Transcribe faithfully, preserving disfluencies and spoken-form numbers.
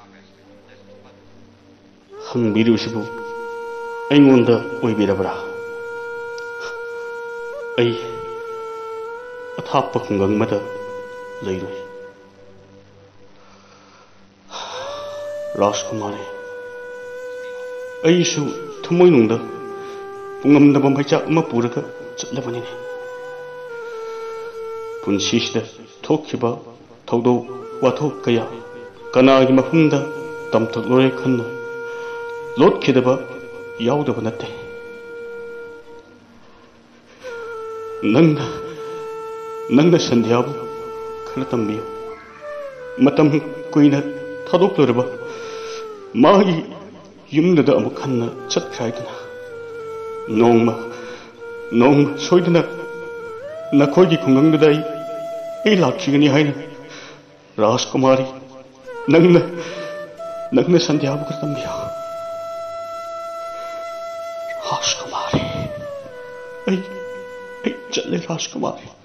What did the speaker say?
हंबीरुसिबु अइंगोंदा ओइबिरबरा अइ अथाप खुंगंगमदा लैरुई राजकुमारी अइसु थुमोइनुंदा पुंगमदबा मैचाक अमा पुरगा चटलबनिने पुंसिसिदा थोक्खिबा थौदौ वाथोक कया कनागी मफुंदा तमथक्लोरे खन्ना लोटखिदबा याउदबा नत्ते नंगना नंगना संध्याबु खरा तंबियो मतम कुइना थादोक्लरबा मागी युमददा अमुक खन्ना चटख्राइदना नोंमा नोंमा सोइदना नखोइगी खुंगंगदा आई ए लाखिगनी हाइना राजकुमारी नंगना नंगना संध्याबु खरा तंबियो राजकुमारी ऐ ऐ चले राजकुमारी